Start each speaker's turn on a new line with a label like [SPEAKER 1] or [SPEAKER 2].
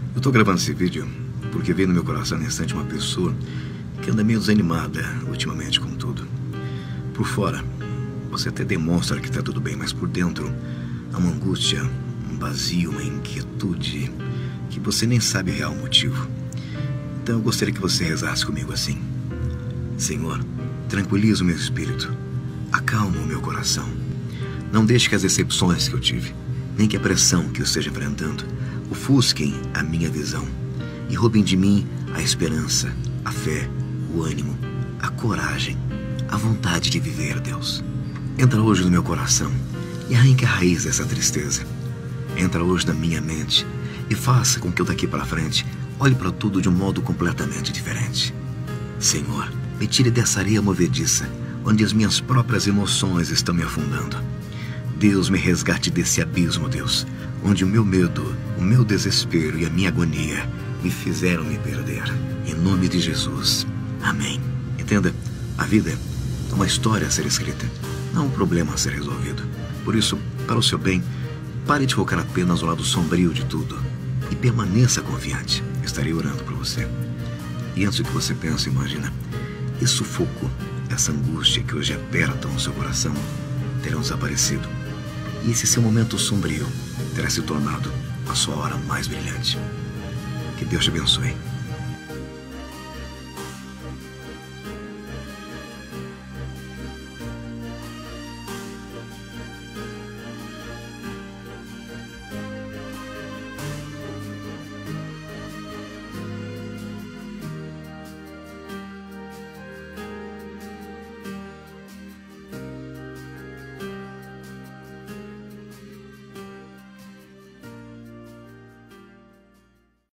[SPEAKER 1] Eu tô gravando esse vídeo porque veio no meu coração nesse instante uma pessoa que anda meio desanimada ultimamente com tudo. Por fora, você até demonstra que tá tudo bem, mas por dentro há uma angústia, um vazio, uma inquietude que você nem sabe o real motivo. Então eu gostaria que você rezasse comigo assim: Senhor, tranquiliza o meu espírito, acalma o meu coração. Não deixe que as decepções que eu tive, nem que a pressão que eu esteja enfrentando, ofusquem a minha visão e roubem de mim a esperança, a fé, o ânimo, a coragem, a vontade de viver, Deus. Entra hoje no meu coração e arranque a raiz dessa tristeza. Entra hoje na minha mente e faça com que eu daqui para frente olhe para tudo de um modo completamente diferente. Senhor, me tire dessa areia movediça, onde as minhas próprias emoções estão me afundando. Deus, me resgate desse abismo, Deus, onde o meu medo, o meu desespero e a minha agonia me fizeram me perder. Em nome de Jesus. Amém. Entenda, a vida é uma história a ser escrita, não um problema a ser resolvido. Por isso, para o seu bem, pare de focar apenas no lado sombrio de tudo e permaneça confiante. Estarei orando por você. E antes do que você pense, imagina, esse sufoco, essa angústia que hoje apertam o seu coração terão desaparecido. E esse seu momento sombrio terá se tornado a sua hora mais brilhante. Que Deus te abençoe.